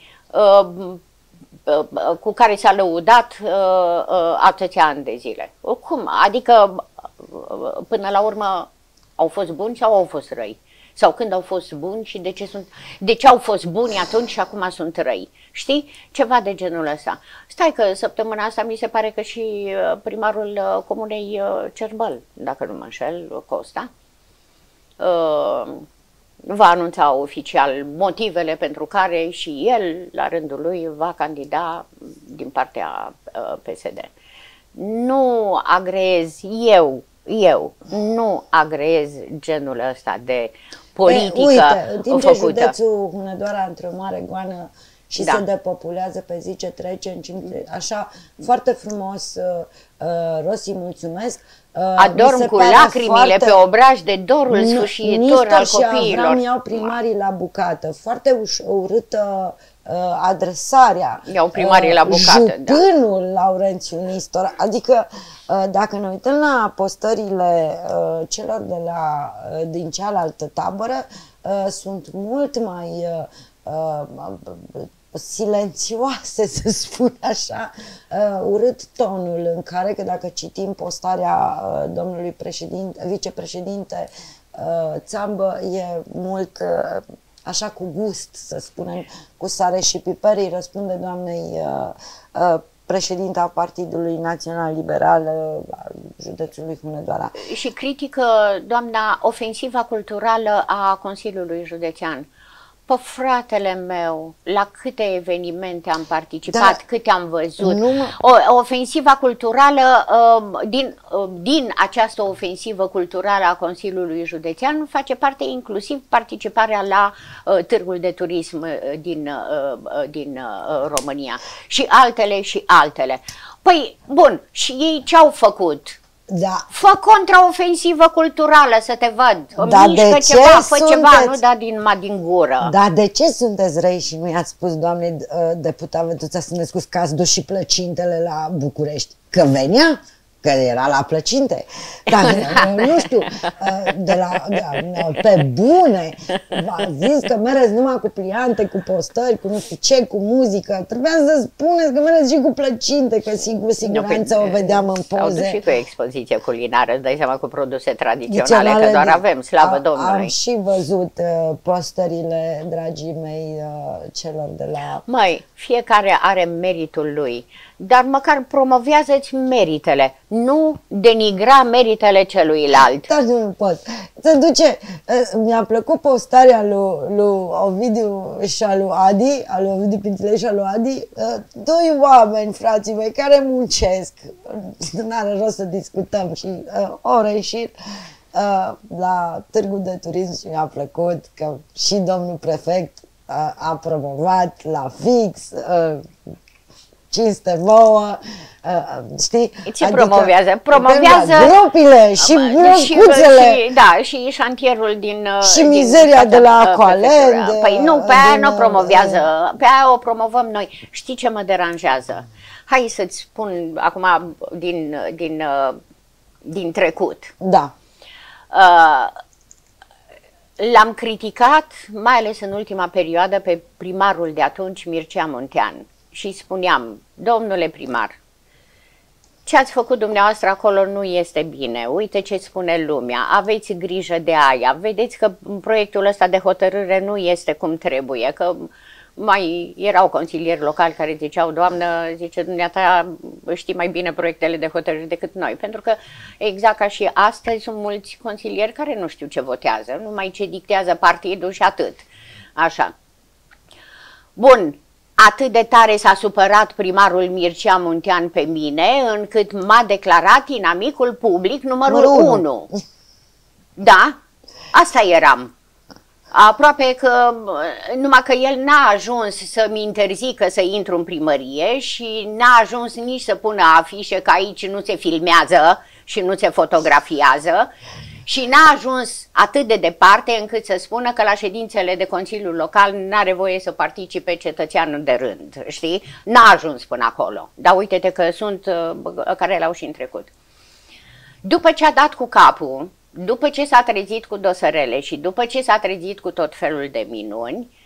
cu care s-a lăudat atâția ani de zile. Cum? Adică, până la urmă, au fost buni sau au fost răi? Sau când au fost buni și de ce au fost buni atunci și acum sunt răi. Știi? Ceva de genul ăsta. Stai că săptămâna asta mi se pare că și primarul comunei Cerbăl, dacă nu mă înșel, Costa, va anunța oficial motivele pentru care și el, la rândul lui, va candida din partea PSD. Nu agreez eu nu agreez genul ăsta de politică
uite, în timp ce
făcută.
județul Hunedoara, într-o mare goană, și
Da.
se depopulează pe zi ce trece, așa foarte frumos. Rosi, mulțumesc. Mi
Adorm
se
cu
pare
lacrimile pe obraj de dorul sfâșietor al
Nistor și Avram
copiilor.
iau primarii la bucată. Foarte urâtă adresarea.
Iau primarii la bucată, da.
Jupânul Laurențiu Nistor. Adică dacă ne uităm la postările celor din cealaltă tabără, sunt mult mai silențioase, să spun așa, urât tonul în care, că dacă citim postarea domnului vicepreședinte Țambă, e mult așa cu gust, să spunem, cu sare și piper, îi răspunde doamnei președinta Partidului Național Liberal al județului Hunedoara.
Și critică, doamna, ofensiva culturală a Consiliului Județean. Pe fratele meu, la câte evenimente am participat,
Da.
câte am văzut. Ofensiva culturală, din această ofensivă culturală a Consiliului Județean face parte inclusiv participarea la târgul de turism din România și altele și altele. Păi, bun, și ei ce-au făcut?
Da.
Fă contraofensivă culturală să te văd.
Da,
Mișcă
de
ceva,
ce
fă ceva,
sunteți-
nu da din gură.
Dar de ce sunteți răi și nu i-ați spus, doamne deputat Vetuța Sândescu, că ați dus și plăcintele la București? Că venea? Că era la plăcinte. Dar nu știu, pe bune, v-a zis că mereți numai cu pliante, cu postări, cu nu știu ce, cu muzică. Trebuia să spuneți că mereți și cu plăcinte, că cu siguranță o vedeam în
Au dus și
poze.
cu expoziție culinară, îți dai seama, cu produse tradiționale, că doar avem, slavă Domnului.
Am și văzut postările, dragii mei, celor de la...
Măi, fiecare are meritul lui, dar măcar promovează-ți meritele, nu denigra meritele celuilalt.
Dar nu pot. Se duce, mi-a plăcut postarea lui Ovidiu și a lui Adi, a lui Ovidiu Pintilei și a lui Adi, doi oameni, frații mei, care muncesc. N-are rost să discutăm și ore și la târgul de turism și mi-a plăcut că și domnul prefect a promovat la fix, cinste vouă, știi?
Ce promovează? Promovează
gropile și blocuțele.
Da, și șantierul din...
Și mizeria de la Aqualend.
Păi nu, pe aia nu promovează, pe aia o promovăm noi. Știi ce mă deranjează? Hai să-ți spun acum din trecut.
Da.
L-am criticat, mai ales în ultima perioadă, pe primarul de atunci, Mircea Muntean. Și spuneam, domnule primar, ce ați făcut dumneavoastră acolo nu este bine, uite ce spune lumea, aveți grijă de aia, vedeți că proiectul ăsta de hotărâre nu este cum trebuie, că mai erau consilieri locali care ziceau, doamnă, zice, dumneata știi mai bine proiectele de hotărâre decât noi, pentru că exact ca și astăzi sunt mulți consilieri care nu știu ce votează, numai ce dictează partidul și atât, așa. Bun. Atât de tare s-a supărat primarul Mircea Muntean pe mine, încât m-a declarat inamicul public numărul 1. Da, asta eram. Aproape că, numai că el n-a ajuns să-mi interzică să intru în primărie și n-a ajuns nici să pună afișe că aici nu se filmează și nu se fotografiază. Și n-a ajuns atât de departe încât să spună că la ședințele de Consiliul Local n-are voie să participe cetățeanul de rând, știi? N-a ajuns până acolo, dar uite-te că sunt care l-au și în trecut. După ce a dat cu capul, după ce s-a trezit cu dosărele și după ce s-a trezit cu tot felul de minuni,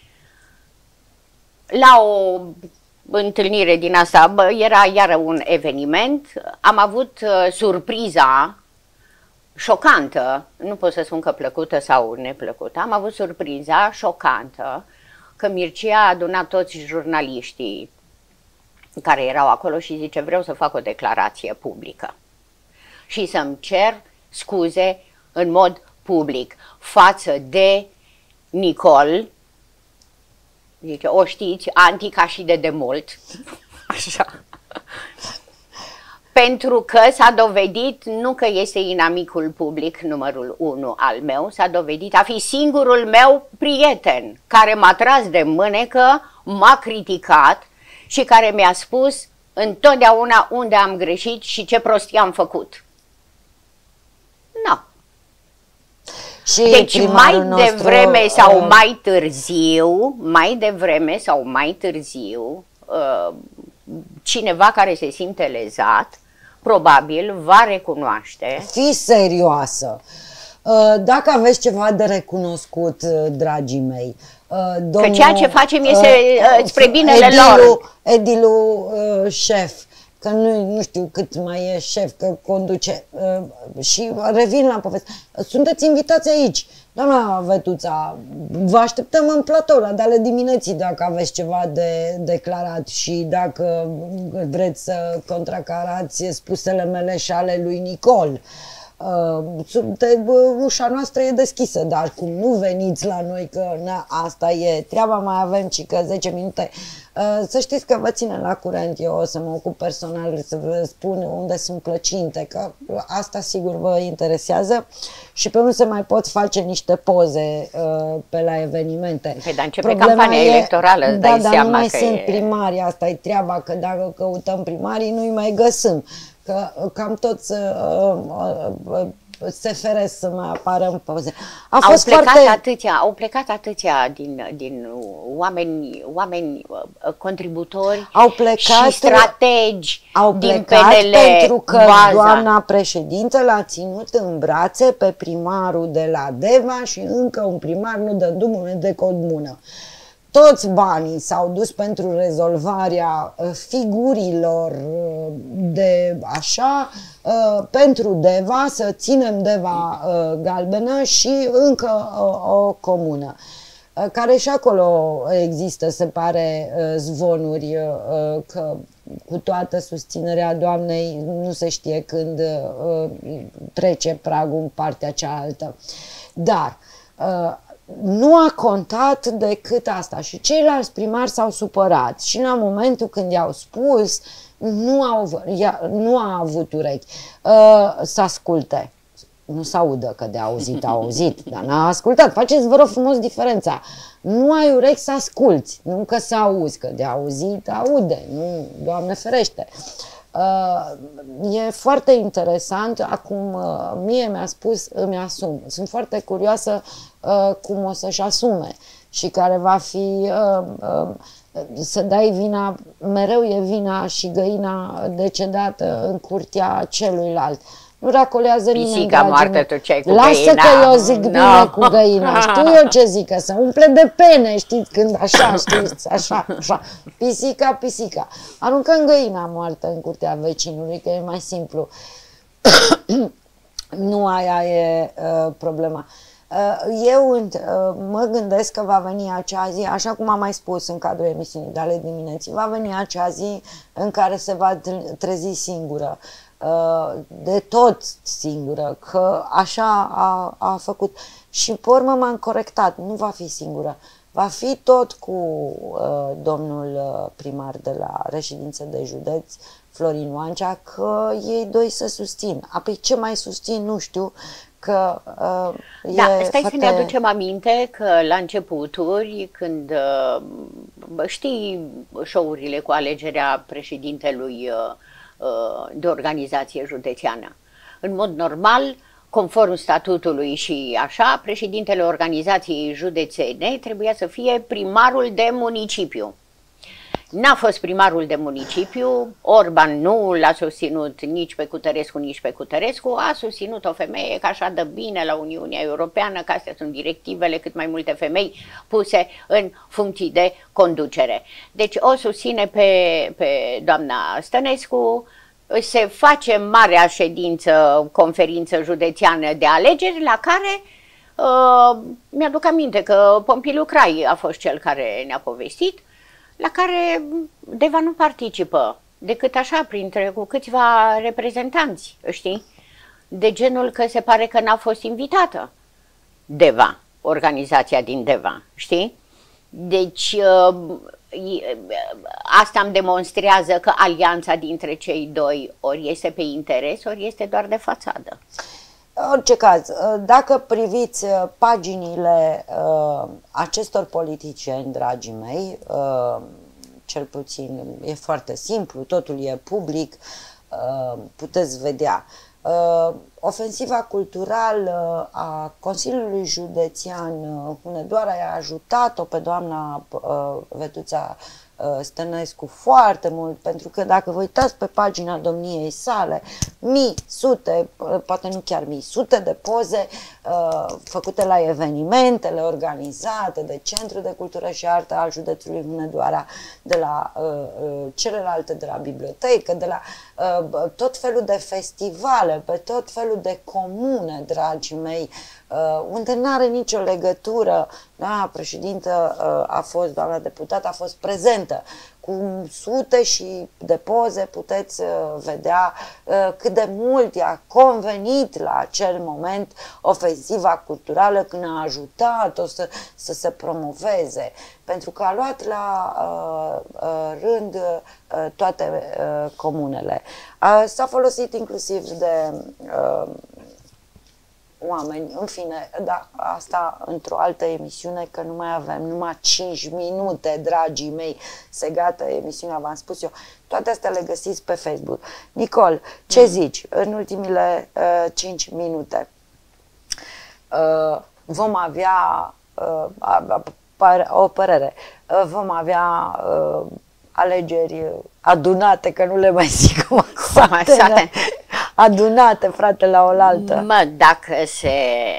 la o întâlnire din asta, era iară un eveniment, am avut surpriza șocantă, nu pot să spun că plăcută sau neplăcută, am avut surpriza șocantă că Mircea a adunat toți jurnaliștii care erau acolo și zice, vreau să fac o declarație publică și să-mi cer scuze în mod public față de Nicol, zice, o știți, antica și de demult, așa, Pentru că s-a dovedit, nu că este inamicul public numărul 1 al meu, s-a dovedit a fi singurul meu prieten care m-a tras de mânecă, m-a criticat și care mi-a spus întotdeauna unde am greșit și ce prostii am făcut. Nu.
Și
deci mai devreme sau mai târziu, cineva care se simte lezat, probabil va recunoaște.
Fii serioasă. Dacă aveți ceva de recunoscut, dragii mei,
că ceea ce facem este spre binele lor.
Edilul șef, că nu știu cât mai e șef, că conduce, și revin la poveste. Sunteți invitați aici. Doamna Vetuța, vă așteptăm în platou la de-ale dimineții dacă aveți ceva de declarat și dacă vreți să contracarați spusele mele și ale lui Nicol. Ușa noastră e deschisă, dar cum nu veniți la noi, că asta e treaba, mai avem ci că 10 minute. Să știți că vă ține la curent, eu o să mă ocup personal să vă spun unde sunt plăcinte, că asta sigur vă interesează și pe unde se mai pot face niște poze pe la evenimente.
Păi, dar începe campania electorală, îți dai
dar
seama
nu mai
că
sunt primari, asta e treaba, că dacă căutăm primarii nu-i mai găsim. Că cam toți se feresc să mai apară în poze.
Au plecat atâția din oameni contributori și strategi din PNL.
Pentru că doamna președintă l-a ținut în brațe pe primarul de la Deva și încă un primar nu dă drumul de comună. Toți banii s-au dus pentru rezolvarea figurilor de așa, pentru Deva, să ținem Deva galbenă și încă o comună, care și acolo există, se pare, zvonuri că cu toată susținerea doamnei nu se știe când trece pragul în partea cealaltă. Dar nu a contat decât asta și ceilalți primari s-au supărat și la momentul când i-au spus nu a avut urechi să asculte. Nu se audă, că de auzit a auzit, dar n-a ascultat. Faceți, vă rog frumos, diferența. Nu ai urechi să asculți, nu că să auzi, că de auzit aude, nu, Doamne ferește. E foarte interesant, acum mie mi-a spus, îmi asum. Sunt foarte curioasă cum o să-și asume și care va fi să dai vina, mereu e vina și găina decedată în curtea celuilalt. Nu racolează nimeni,
pisica moartă, tu ce-ai cu
lasă
găina.
Că eu zic bine cu găina, știu eu ce zic, că se umple de pene, știți, când așa, știți, așa. Pisica. Aruncăm găina moartă în curtea vecinului, că e mai simplu. Nu aia e problema. Eu mă gândesc că va veni acea zi, așa cum am mai spus în cadrul emisiunii de ale dimineții, va veni acea zi în care se va trezi singură. De tot singură, că așa a făcut. Și pe urmă m-am corectat, nu va fi singură, va fi tot cu domnul primar de la reședință de județ, Florin Oancea, că ei doi se susțin. Apoi ce mai susțin, nu știu, că
stai să ne aducem aminte că la începuturi, când știi show-urile cu alegerea președintelui de organizație județeană. În mod normal, conform statutului și așa, președintele organizației județene trebuia să fie primarul de municipiu. N-a fost primarul de municipiu, Orban nu l-a susținut nici pe Cutărescu, nici pe Cutărescu, a susținut o femeie că așa dă bine la Uniunea Europeană, că astea sunt directivele, cât mai multe femei puse în funcții de conducere. Deci o susține pe doamna Stănescu, se face marea ședință, conferință județeană de alegeri, la care mi-aduc aminte că Pompiliu Crai a fost cel care ne-a povestit, la care Deva nu participă, decât așa, cu câțiva reprezentanți, știi? De genul că se pare că n-a fost invitată Deva, organizația din Deva, știi? Deci asta îmi demonstrează că alianța dintre cei doi ori este pe interes, ori este doar de fațadă.
În orice caz, dacă priviți paginile acestor politicieni, dragii mei, cel puțin e foarte simplu, totul e public, puteți vedea. Ofensiva culturală a Consiliului Județean Hunedoara i-a ajutat-o pe doamna Vetuța Stănescu foarte mult, pentru că dacă vă uitați pe pagina domniei sale, mii, sute, poate nu chiar mii, sute de poze făcute la evenimentele organizate de Centrul de Cultură și Artă al județului Hunedoara, de la celelalte, de la bibliotecă, de la tot felul de festivale, pe tot felul de comune, dragii mei, unde nu are nicio legătură. Doamna președintă a fost, doamna deputată a fost prezentă cu sute și de poze, puteți vedea cât de mult i-a convenit la acel moment ofensiva culturală, când a ajutat-o să se promoveze, pentru că a luat la rând toate comunele. S-a folosit inclusiv de oameni, în fine, da, asta într-o altă emisiune, că nu mai avem numai 5 minute, dragii mei, se gata emisiunea, v-am spus eu. Toate astea le găsiți pe Facebook. Nicol, ce zici în ultimile 5 minute? Vom avea o părere, vom avea alegeri adunate, că nu le mai zic cum adunate, frate, la oaltă.
Mă, dacă se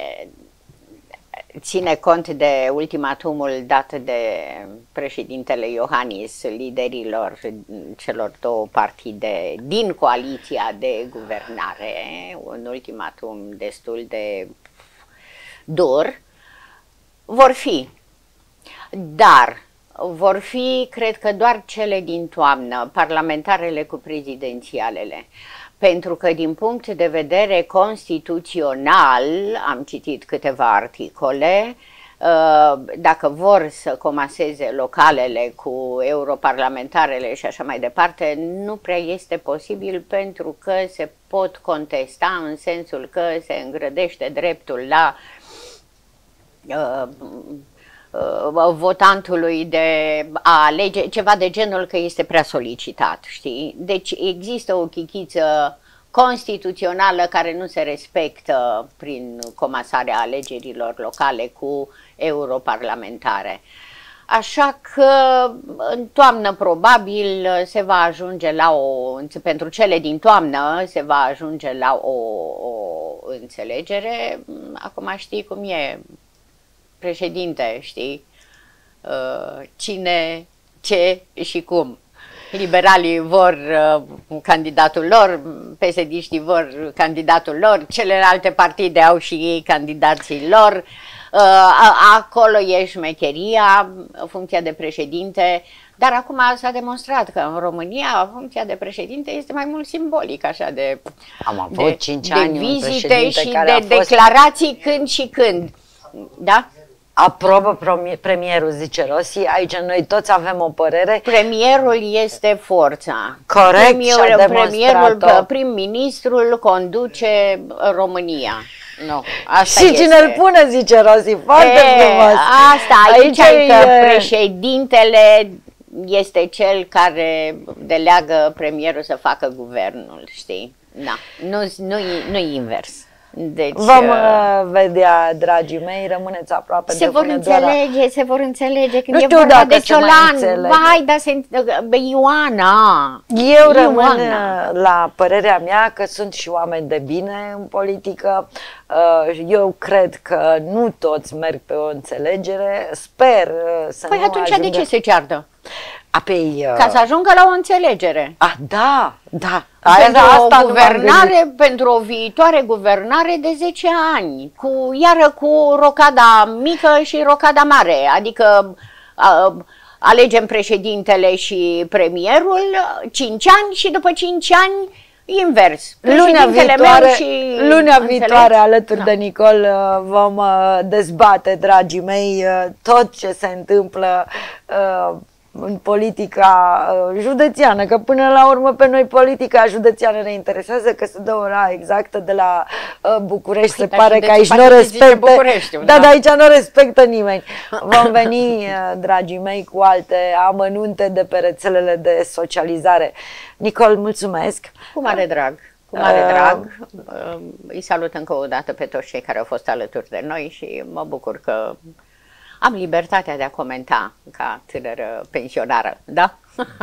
ține cont de ultimatumul dat de președintele Iohannis liderilor celor două partide din coaliția de guvernare, un ultimatum destul de dur, vor fi. Dar vor fi, cred că, doar cele din toamnă, parlamentarele cu prezidențialele. Pentru că din punct de vedere constituțional, am citit câteva articole, dacă vor să comaseze localele cu europarlamentarele și așa mai departe, nu prea este posibil, pentru că se pot contesta în sensul că se îngrădește dreptul la votantului de a alege, ceva de genul că este prea solicitat, știi? Deci există o chichiță constituțională care nu se respectă prin comasarea alegerilor locale cu europarlamentare. Așa că în toamnă probabil se va ajunge la pentru cele din toamnă se va ajunge la o înțelegere. Acum știi cum e, președinte, știi, cine, ce și cum. Liberalii vor candidatul lor, PSD-știi vor candidatul lor, celelalte partide au și ei candidații lor. Acolo e șmecheria, funcția de președinte, dar acum s-a demonstrat că în România funcția de președinte este mai mult simbolic, așa de,
am avut 5 ani
de vizite și de declarații când și când, da?
Aprobă premierul, zice Rossi, aici noi toți avem o părere.
Premierul este forța.
Corect,
premierul, prim-ministrul conduce România. Nu, asta
și cine îl pune, zice Rossi, foarte frumos.
Asta, aici e că președintele este cel care deleagă premierul să facă guvernul, știi? Da, nu invers. Deci,
vom vedea, dragii mei, rămâneți aproape de Hunedoara.
Se vor înțelege când
nu
e
știu
vorba
dacă
de
se mai
Ciolan.
înțelege.
Vai, dar Ioana!
Eu rămân la părerea mea că sunt și oameni de bine în politică. Eu cred că nu toți merg pe o înțelegere. Sper să
păi
nu
atunci
ajungă...
de ce se ceartă?
Ca
să ajungă la o înțelegere.
Da, da.
Pentru o viitoare guvernare de 10 ani, iară cu rocada mică și rocada mare, adică alegem președintele și premierul 5 ani și după 5 ani Invers.
Luna
Înțelegi?
viitoare, alături
Da.
de Nicol, vom dezbate, dragii mei, tot ce se întâmplă în politica județeană, că până la urmă pe noi politica județeană ne interesează, că se dă ora exactă de la București, se pare că aici nu respectă. Da, aici nu respectă nimeni. Vom veni, dragii mei, cu alte amănunte de pe rețelele de socializare. Nicol, mulțumesc!
Cu mare drag. Cu mare drag. Îi salut încă o dată pe toți cei care au fost alături de noi și mă bucur că am libertatea de a comenta ca tânără pensionară, da?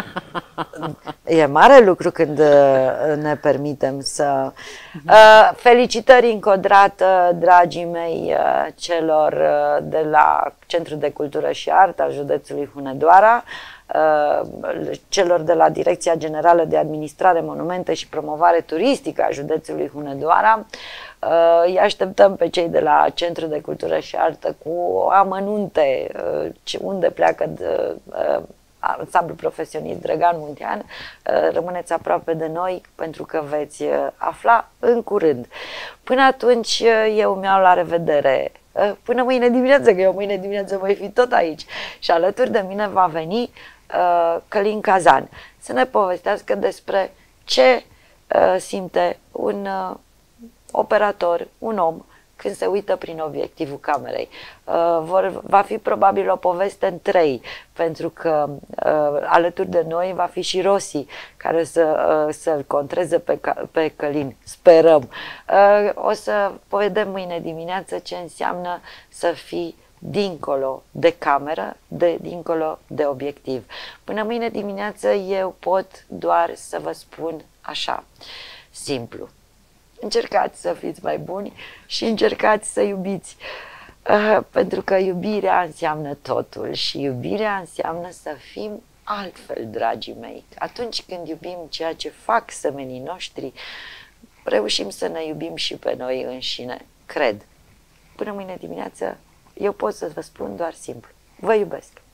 E mare lucru când ne permitem să... Felicitări încă o dată, dragii mei, celor de la Centrul de Cultură și Artă al județului Hunedoara, celor de la Direcția Generală de Administrare, Monumente și Promovare Turistică a județului Hunedoara. Îi așteptăm pe cei de la Centrul de Cultură și Artă cu amănunte unde pleacă ansamblul profesionist Drăgan Muntean. Rămâneți aproape de noi pentru că veți afla în curând. Până atunci eu mi-au la revedere. Până mâine dimineață, că eu mâine dimineață voi fi tot aici și alături de mine va veni Călin Cazan să ne povestească despre ce simte un operator, un om, când se uită prin obiectivul camerei. Va fi probabil o poveste în trei, pentru că alături de noi va fi și Rossi, care să-l contreze pe Călin, sperăm. O să vedem mâine dimineață ce înseamnă să fii dincolo de cameră, dincolo de obiectiv. Până mâine dimineață eu pot doar să vă spun așa, simplu. Încercați să fiți mai buni și încercați să iubiți, pentru că iubirea înseamnă totul și iubirea înseamnă să fim altfel, dragii mei. Atunci când iubim ceea ce fac semenii noștri, reușim să ne iubim și pe noi înșine, cred. Până mâine dimineață, eu pot să vă spun doar simplu. Vă iubesc!